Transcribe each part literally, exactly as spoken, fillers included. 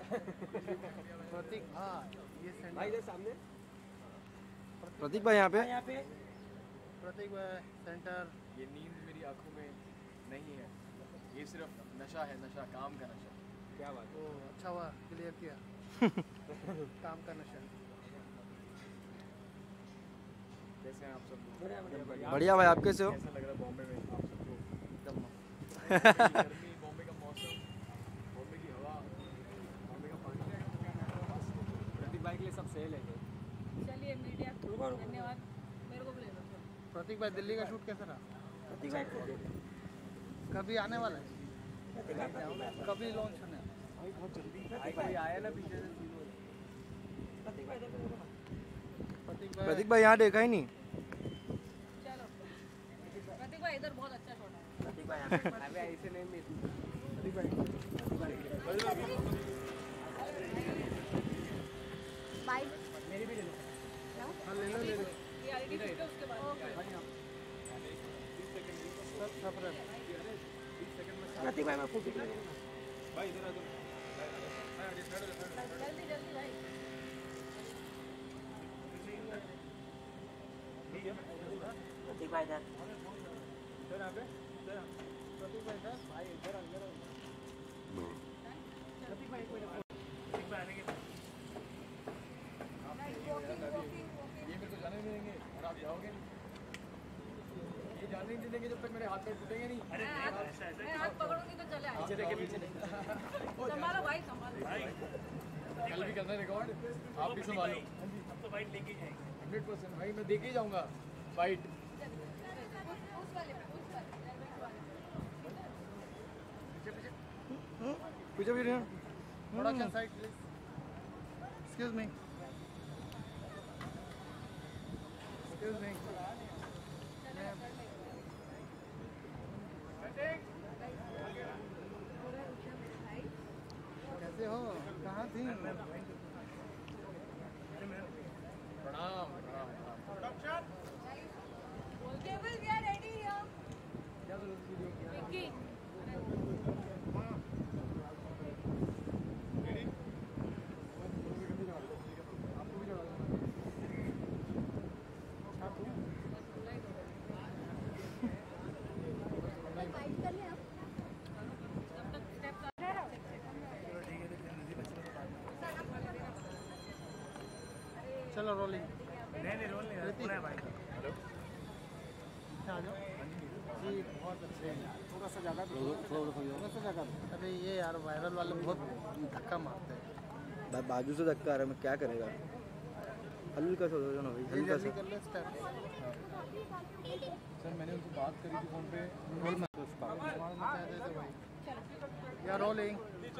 प्रतीक ये भाई इधर सामने प्रतीक भाई यहाँ पे यहाँ पे प्रतीक भाई सेंटर। ये नींद मेरी आंखों में नहीं है, ये सिर्फ नशा है, नशा काम का नशा। क्या बात ओ अच्छा हुआ क्लियर किया। काम का नशा। कैसे हैं आप सब? बढ़िया बढ़िया बढ़िया भाई, आप कैसे हो? कैसा लग रहा है बॉम्बे में आप सबको? एकदम गर्मी, बॉम्बे का मौसम, बॉम्बे की हवा, बॉम्बे का पानी। प्रतीक भाई के लिए सब सेल है। चलिए मीडिया रुको रुको धन्यवाद, मेरे को भी ले लो। प्रतीक भाई दिल्ली का शूट कैसा रहा? प्रतीक भाई को कभी आने वाला है? कभी लॉन्च होने? भाई बहुत जल्दी भाई कोई आया ना पीछे से सीन हो। प्रतीक भाई देखो देखो प्रतीक भाई प्रतीक भाई यहाँ देखा ही नहीं। चलो प्रतीक भाई इधर बहुत अच्छा शॉट है। प्रतीक भाई अबे ऐसे नहीं मिल प्रतीक भाई बाय मेरी भी ले लो। हाँ ले लो ले लो। रियलिटी शूट है उसके बाद। सब सब रहे। प्रतीक भाई मैं फोटो ले भाई इधर आ जाओ। जल्दी जल्दी भाई। प्रतीक भाई इधर इधर आ गए। इधर प्रतीक भाई इधर। भाई इधर अंदर। प्रतीक भाई कोई प्रतीक भाई आने के बाद ये मेरे को जाने नहीं देंगे और आप जाओगे नहीं। ये जाने नहीं देंगे जब तक मेरे हाथ पैर टूटेंगे नहीं। मैं हाथ- मैं हाथ पकड़ूंगी तो चले आएंगे। पीछे देखे पीछे देखे संभालो भाई संभालो। कल भी करना है रिकॉर्ड, आप भी संभालो। अब तो फाइट लेके जाएंगे। हंड्रेड परसेंट भाई मैं देके ही जाऊंगा फाइट। उस उस वाले पे उस वाले पीछे भी नहीं। Production side please. Excuse me. Excuse me. कैसे हो? कहाँ थी? प्रणाम प्रणाम प्रणाम। Cables, we are ready here. क्या जरूरत थी वीडियो की? Vicky. आपको भी चढ़ा दूंगा। चलो रोलिंग। नहीं नहीं रोल नहीं है भाई। हेलो आ जाओ जी। बहुत अच्छे हैं। थोड़ा सा ज़्यादा थोड़ा सा जगह। अरे ये यार वायरल वाले बहुत धक्का मारते हैं। बा- बाजू से धक्का आ रहा है, मैं क्या करेगा? हल्का सा हो ना भाई, ये हल्का जल्दी सा। कर ले स्टेप। सर मैंने उनसे बात करी थी फोन पे। रोल में या रोलिंग।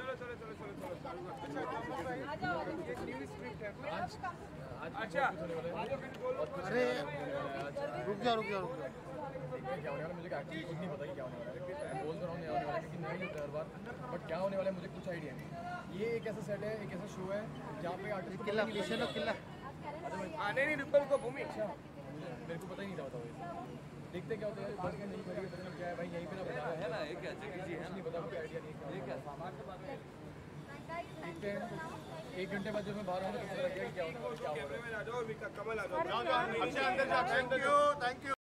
अच्छा अरे रुक जाओ रुक जाओ रुक जाओ। क्या होने वाला मुझे एक्चुअली कुछ नहीं पता कि क्या होने वाला है। मैं बोल तो रहा हूँ नहीं होने वाला क्योंकि नहीं होता हर बार, बट क्या होने वाला है मुझे कुछ आइडिया नहीं। ये एक ऐसा सेट है, एक ऐसा शो है जहाँ पे आर्टिस्ट किला पीछे लो किला। आने नहीं रुपये को भूमि। अच्छा मेरे को पता ही नहीं था बताओ। देखते क्या होता है बस नहीं करिए पता नहीं क्या है भाई यहीं पे ना बता है ना एक अच्छा चीज है नहीं पता कोई आइडिया नहीं है क्या सामान के बारे में देखते हैं। एक घंटे बाद जब मैं बाहर आऊँगा तो पता लग गया कि क्या होने वाला है, क्या हो रहा है। कमल आ जाओ। अंदर जाओ। Thank you thank you.